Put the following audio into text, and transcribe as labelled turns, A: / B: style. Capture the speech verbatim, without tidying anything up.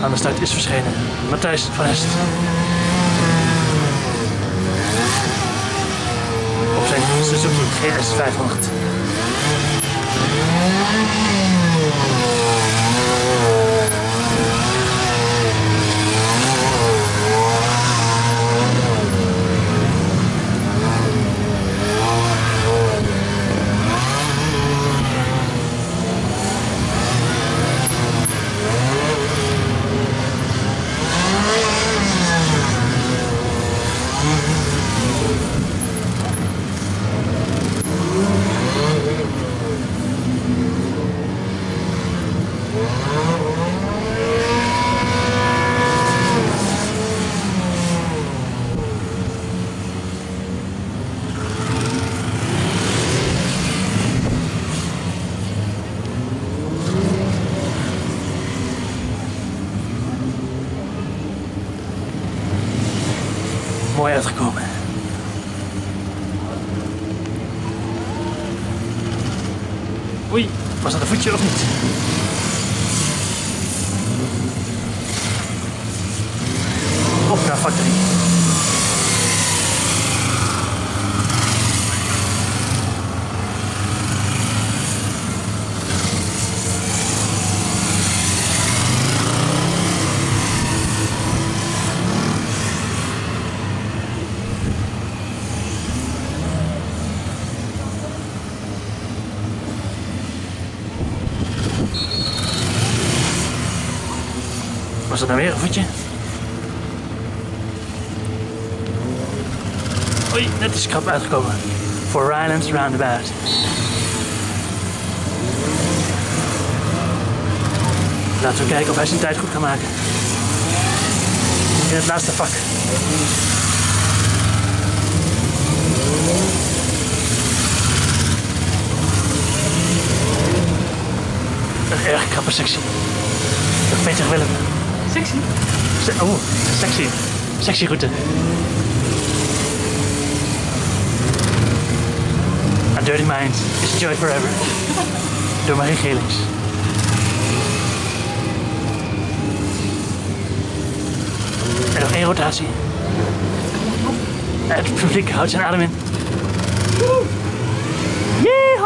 A: aan de start is verschenen. Matthijs van Hest. Op zijn Suzuki G S vijfhonderd. Mooi uitgekomen. Oei, was dat een voetje of niet? Op naar factory. Was dat nou weer een voetje? Oei, net is krap uitgekomen. Voor Rylands Roundabout. Laten we kijken of hij zijn tijd goed kan maken. In het laatste vak. Een erg krappe sectie. Nog Peter Willem. Sexy. Se oh, sexy. Sexy route. A Dirty Mind is joy forever. Door Marie Gelings. En nog één rotatie. En het publiek houdt zijn adem in. Yeehaw!